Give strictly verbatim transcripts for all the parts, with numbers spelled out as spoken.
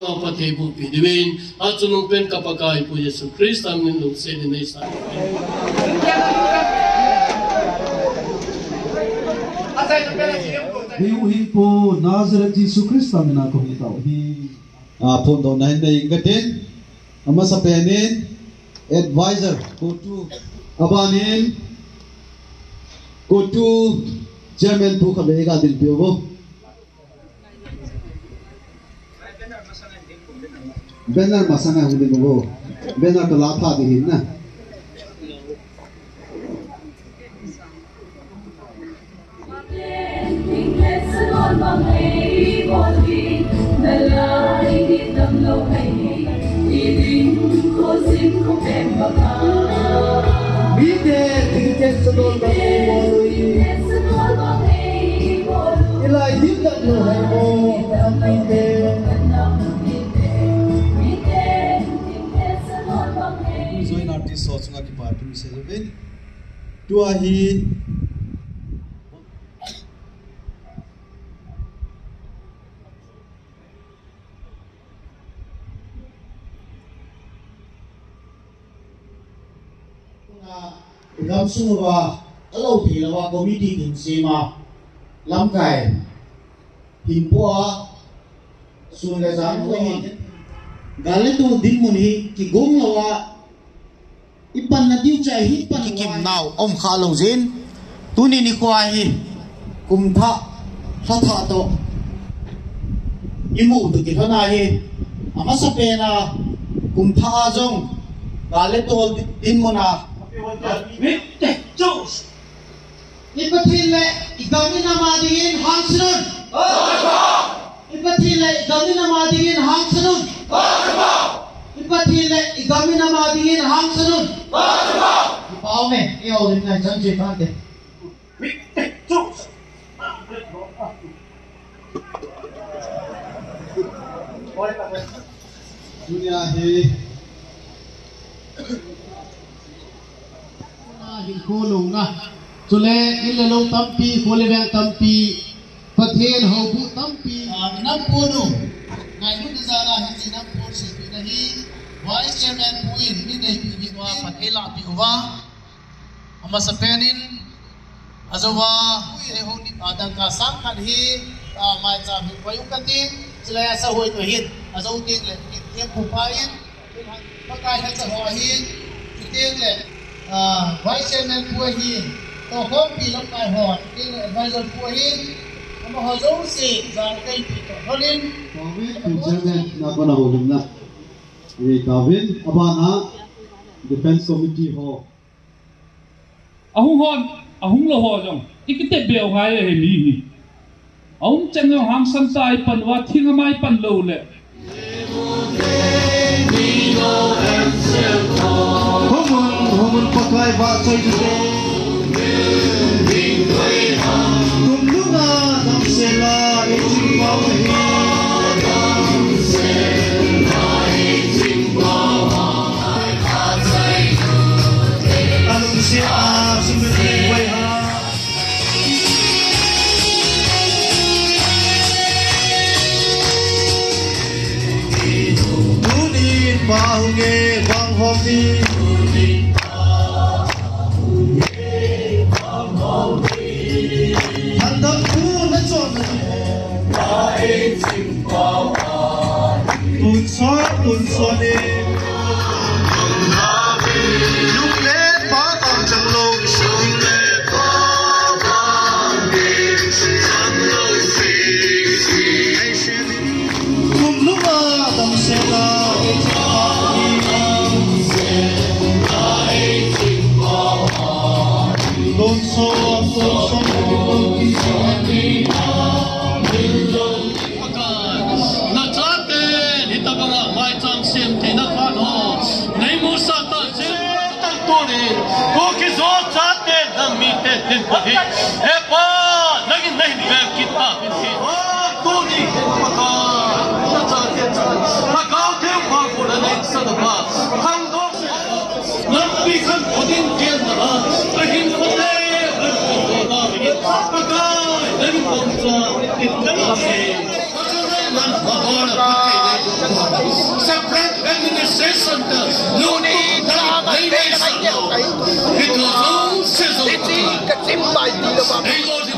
Patebu pidiwin at sunungpen kapagay po Yesu Kristo ang nilungsin ni Isa. Hiuhin po Nazareth Yesu Kristo ang nakakita. Ah, pundo na hindi ingatin. Ama sa penin, advisor, KoTU, abanin, KoTU, chairman po kami ikatin po. Benar masana hindi mo. Benar kalapa dihin na. Bide tiket sedol bangui. Ilai tidak lo hemo aminde. Zoin artist sochunga ki party se jeben. Tua hi Gam sungwa alo thilawa committee din sima lamkai himpoa sunga jang ko gale to din muni ki gong lawa ipan na diu chai hi pan kim naw om khalo jin tuni ni kwa hi kum tha tha tha to imu tu ki thana hi ama sapena kum tha jong gale to din mona Witte Jones. Ipatile igami na madigin hangsunod. Barba. Ipatile igami na madigin hangsunod. Barba. Ipatile igami na madigin hangsunod. Barba. Ipao me, iyo rin na janji kante. Witte Jones. Dunia he Hilkolong na. Sule ilalong tampi, kulibang tampi, pathen haubu tampi. Nampuno. Ngayon na zara hindi nampuno si Pinahi. Vice Chairman Puin, hindi na hiniwa pathela piuwa. Ama sa penin, azawa, ehong adang kasang kanhi, may sabi pa yung kating, sila sa huwag tuhin. Azaw ting le, yung pupayin, pagkain sa huwahin, iting le, Vice Chairman Puhin, tohgon pilang kay hot, king advisor Puhin, ang mahazong si Zangkay Pito. Holin, Kawin, chairman na panahulog na. Ni Kawin, abana, Defense Committee ho. Ahung hon, ahung lo ho jong, ikite beo hai he mi ni. Ahung changyo hang san sai panwa thinga mai pan lo le. Homun pakai bakso itu. Kumlunga damsela eting bawahi. Alung siap sumber waiha. Duni bahunge Gunhom ni. Unsa unsa ni Lukle pa ang janglong Lukle pa ang janglong Ay shemi Kumlunga damsela Donso donso Kuki-Zo chate zamite din pati epa lagi nahi diga kita pinsi tu ni paka chate paka te pa kula nei sadapa hang do lampi khan odin kel na ahin khote paka lagi pongcha itna se nan bahor pati separate administration the luni na nei nei sa ito zo sezo iti katimbai di lo ba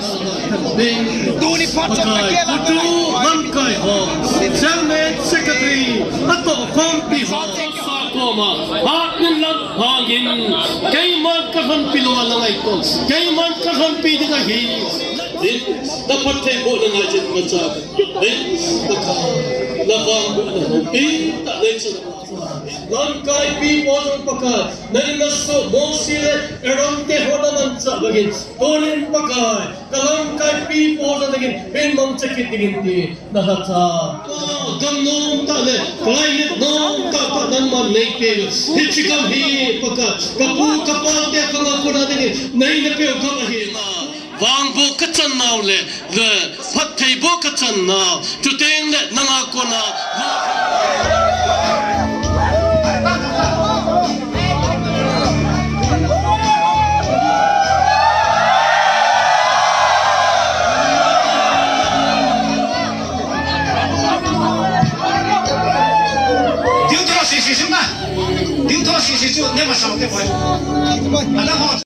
duni pacha kela tu mankai ho chairman secretary ato kompi ho sa koma hatin lang hangin kay man ka han pilwa lang ito kay man ka han pidi ka hi dapat tayo na ngajit macha eh labang eh tak lain sa langkai pi modong pakai nalimaso mosile eronte hoda mancha bagin tolen pakai kalangkai pi modong dagin pen mamchakit digin ti nahata Gunhom tale climate no ka pa nan man nei pe hichikam hi pakai kapu kapal te kanga pura dagin nei na pe ka hi Wang bo kachan now le the phat thei bo kachan now to teng le nanga kona Diu to si si suma Diu to si si su ne ma sa te foi